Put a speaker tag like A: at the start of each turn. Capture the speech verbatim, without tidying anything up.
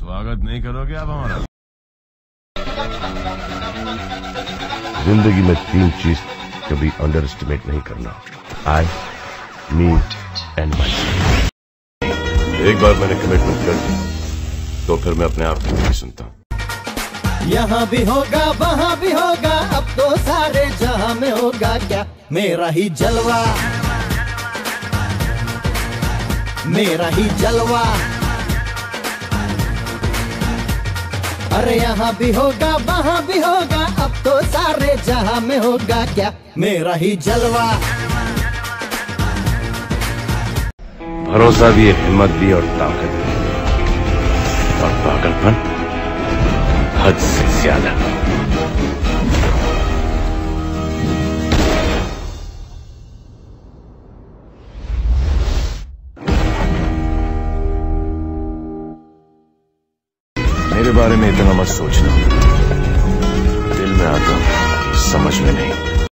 A: स्वागत नहीं करोगे आप हमारा?
B: जिंदगी में तीन चीज कभी अंडर एस्टिमेट नहीं करना, आई, मी एंड माई। एक बार मैंने कमिटमेंट कर दी तो फिर मैं अपने आप को नहीं सुनता।
C: यहाँ भी होगा वहाँ भी होगा, अब तो सारे जहाँ में होगा क्या मेरा ही जलवा, मेरा ही जलवा। अरे यहाँ भी होगा वहाँ भी होगा, अब तो सारे जहाँ में होगा क्या मेरा ही जलवा।
B: भरोसा भी है, हिम्मत भी और ताकत भी, और पागलपन हद से ज्यादा। मेरे बारे में इतना मत सोचना, दिल में आता समझ में नहीं।